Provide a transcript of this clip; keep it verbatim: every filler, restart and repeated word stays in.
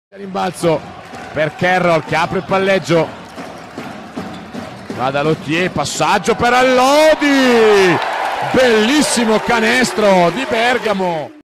Rimbalzo per Carroll che apre il palleggio, va da Lottier, passaggio per Allodi, bellissimo canestro di Bergamo.